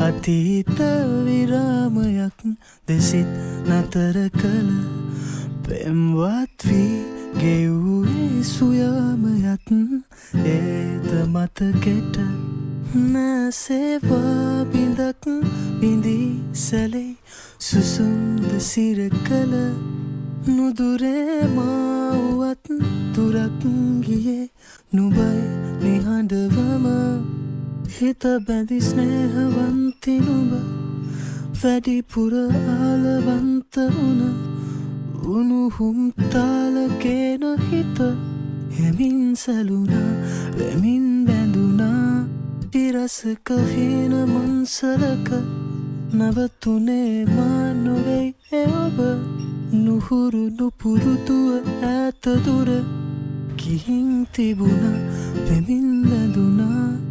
අතීත විරාමයක් දෙසිත් නතර කළ පෙම්වත් වී ගෙව්වේ සුයාමයත් ඒත මතකෙට නැසේවා බිඳක් බිඳී සැලේ සුසුම්ද සිර කළ නුදුරේ මාවුවත් දුරක් ගියේ නුබයි නිහඬවම හිත බැඳි ස්නේහවන්ති නුඹ වැඩිපුර ආලවන්ත වුණ උණුහුම් තාලකේන හිත හෙමින් සැලුණා වෙමින් බැඳුණා ඉරසක හීන මන්සලක නවතුනේ මා නොවෙයි ඔබ නුහුරු නුපුරුදුව ඈත දුර ගිහින් තිබුණා වෙමින් බැඳුණා